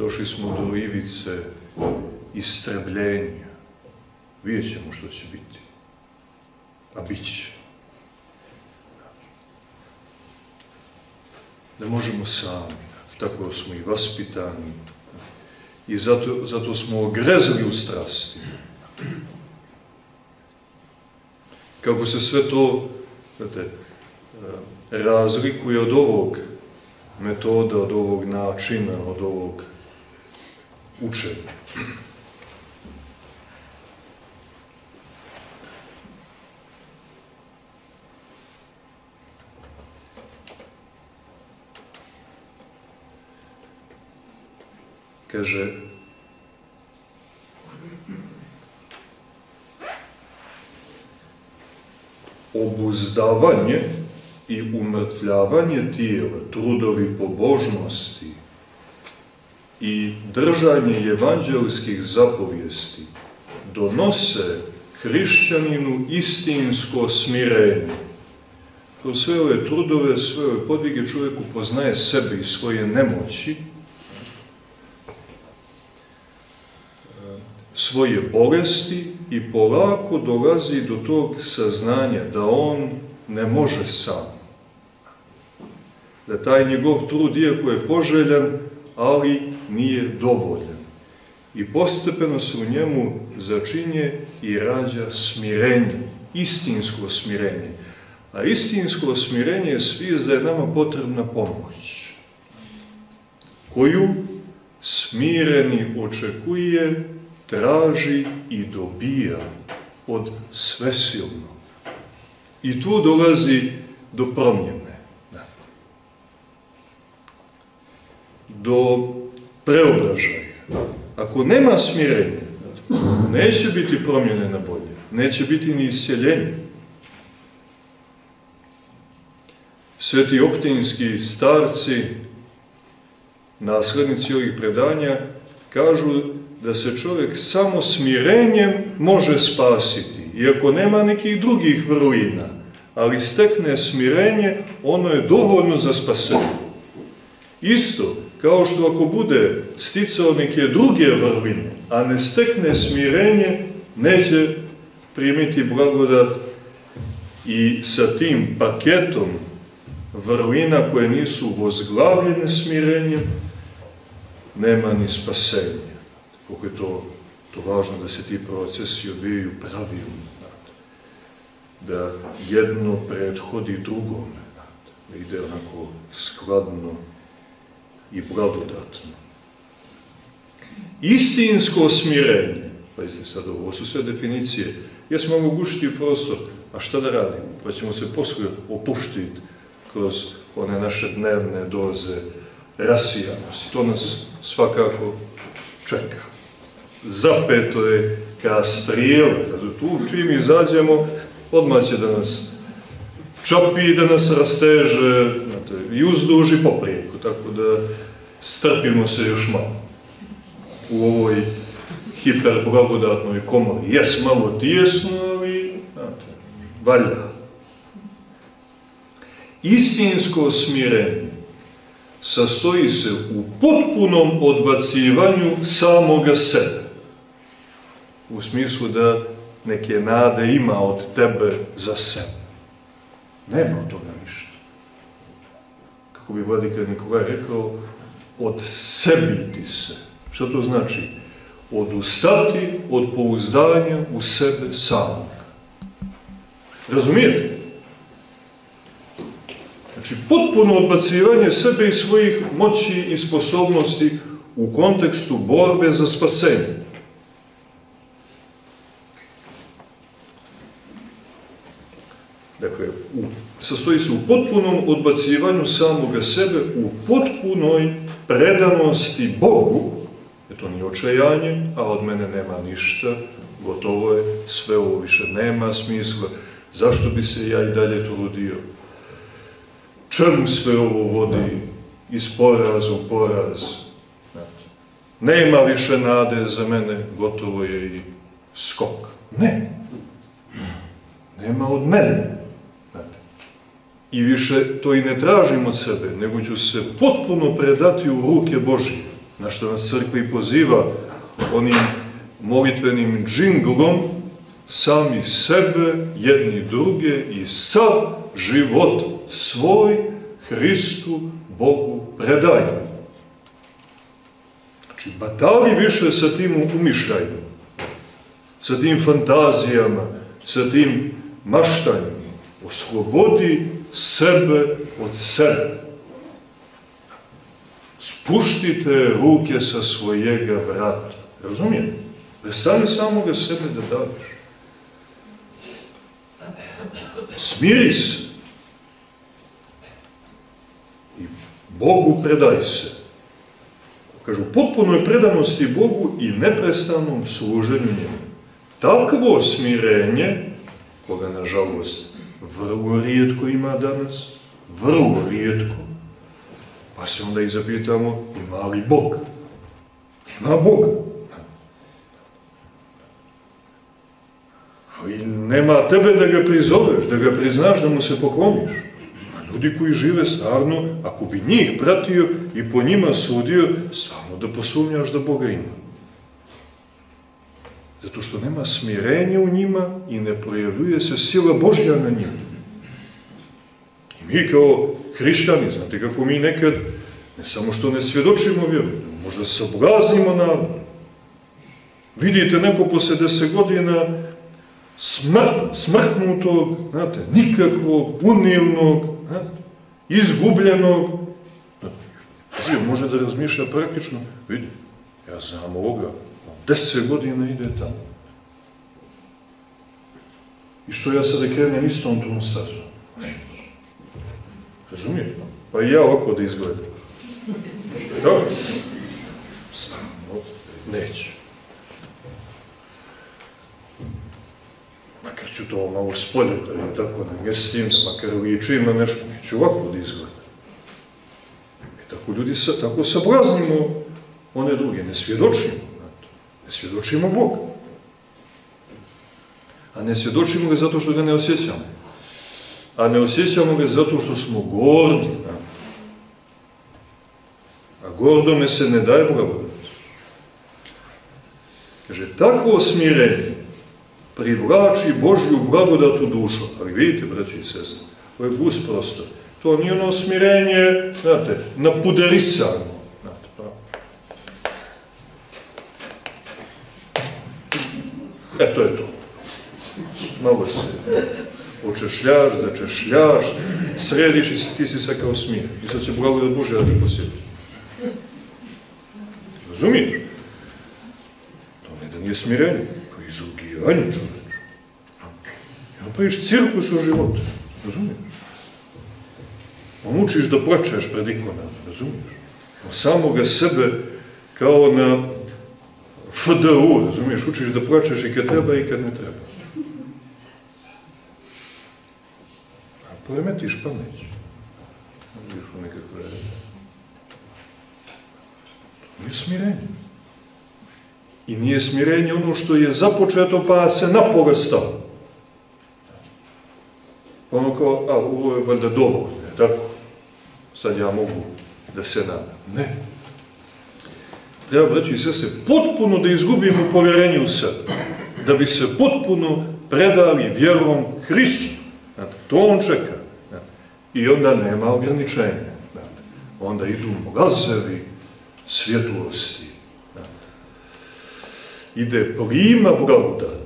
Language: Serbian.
došli smo do ivice istrebljenja. Vidjet ćemo što će biti. A bit će. Ne možemo sami. Tako smo i vaspitani. I zato smo ogrezli u strasti. Kako se sve to razlikuje od ovog metoda, od ovog načina, od ovog učenja. Kaže, obuzdavanje i umrtvljavanje tijela, trudovi pobožnosti i držanje evanđelskih zapovijesti donose hrišćaninu istinsko smirenje. Kroz sve ove trudove, sve ove podvige čovjek upoznaje sebe i svoje nemoći, svoje bolesti i polako dolazi do tog saznanja da on ne može sam. Da taj njegov trud, iako je poželjan, ali nije dovoljan. I postepeno se u njemu začinje i rađa smirenje, istinsko smirenje. A istinsko smirenje je svijest da je nama potrebna pomoć, koju smireni očekuje, traži i dobija od svesilnog. I tu dolazi do promjene, do preobražaja. Ako nema smirenja, neće biti promjene na bolje, neće biti ni isceljenje. Sveti oktinjski starci, naslednici ovih predanja, kažu da se čovjek samo smirenjem može spasiti, iako nema nekih drugih vrlina, ali stekne smirenje, ono je dovoljno za spasenje. Isto, kao što ako bude sticao neke druge vrline, a ne stekne smirenje, neće primiti blagodat i sa tim paketom vrlina koje nisu vozglavljene smirenjem, nema ni spasenja. Koliko je to važno da se ti procesi odvijaju pravilno, da jedno prethodi drugome, da ide onako skladno i blagodatno. Istinsko smirenje, pazite sad ovo su sve definicije, jesmo omogućiti prostor, a šta da radimo? Pa ćemo se poslije opuštiti kroz one naše dnevne doze rasijanosti. To nas svakako čeka. Zapeto je ka strijele. Tu čim izađemo, odmah će da nas čapi, da nas rasteže, i uzduži poprijeku, tako da strpimo se još malo u ovoj hiperblagodatnoj komori. Jes malo tijesno, ali valja. Istinsko smirenje sastoji se u potpunom odbacivanju samoga sebe. U smislu da neke nade ima od tebe za sebe. Nema od toga ništa. Kako bi vladika Nikolaj rekao, odsebiti se. Što to znači? Odustati od pouzdanja u sebe samog. Razumijete? Znači, potpuno odbacivanje sebe i svojih moći i sposobnosti u kontekstu borbe za spasenje. Dakle, sastoji se u potpunom odbacivanju samoga sebe, u potpunoj predanosti Bogu, jer to nije očajanje, a od mene nema ništa, gotovo je, sve ovo više nema smisla, zašto bi se ja i dalje trudio? Čemu sve ovo vodi iz poraza u poraz? Nema više nade za mene, gotovo je i skok. Ne. Nema od mene. I više to i ne tražim od sebe, nego ću se potpuno predati u ruke Božije. na što nas crkva i poziva onim molitvenim džinglom, sami sebe, jedni druge i sav život svoj Hristu, Bogu predajmo. Znači, batali više sa tim umišljajima, sa tim fantazijama, sa tim maštanjima. Oslobodi sebe od sebe. Spuštite ruke sa svojega vrata. Razumijete? Prestani samoga sebe da daviš. Smiri se. I Bogu predaj se. Kažu, potpunoj predanosti Bogu i neprestanom služenju njemu. Takvo smirenje, koga, nažalost, vrlo rijetko ima danas, vrlo rijetko, pa se onda i zapitamo, ima li Bog? Ima Boga. Ali nema tebe da ga prizoveš, da ga priznaš, da mu se pokloniš. A ljudi koji žive stvarno, ako bi njih pratio i po njima sudio, stvarno da posumnjaš da Boga ima. Zato što nema smirenja u njima i ne projavljuje se sila Božja na njima. I mi kao hrišćani, znate kako mi nekad, ne samo što ne svjedočimo vjeru, možda sablaznimo narod. Vidite neko posle 10 godina smrtnutog, znate, nikakvog, unilnog, izgubljenog. Može da razmišlja praktično, vidi, ja znam ovoga, 10 godina ide tamo. I što ja sada krenem istom tom stazom? Ne. Razumijete? Pa i ja ovako da izgledam. Tako? Stvarno, neću. Makar ću to malo spolje, da im tako na mjestim, da makar ličim na nešto, neću ovako da izgledam. I tako ljudi, tako sablaznimo one druge, ne svjedočimo. Ne svjedočimo Boga. A ne svjedočimo ga zato što ga ne osjećamo. A ne osjećamo ga zato što smo gordi. A gordome se ne daje blagodat. Kaže, takvo smirenje privlači Božju blagodat u dušu. Ali vidite, braći i sestre, ovo je bus prostor. To nije ono smirenje, znate, napuderisano. To je to. Malo se očešljaš, začešljaš, središ i ti si sve kao smir. I sad će blagodat Božja da te posjeti. Razumiješ? To ne da nije smirenje, to je izrugivanje čovječa. I napraviš cirkus u životu. Razumiješ? Učiš da plačeš pred ikonama. Razumiješ? Od samoga sebe kao na FDU, razumiješ, učiš da plačeš i kad treba i kad ne treba. A poremetiš pamet. Vidiš u nekakve... To nije smirenje. I nije smirenje ono što je započeto pa se napola stalo. Ono kao, a ovo je valjda dovoljno, tako? Sad ja mogu da se nadam. Ne. Treba, braći i sestre, potpuno da izgubimo povjerenje u sebe, da bi se potpuno predali vjerom Hristu. To on čeka. I onda nema ograničenja. Onda idu mlazevi svjetlosti. Ide plima blagodat.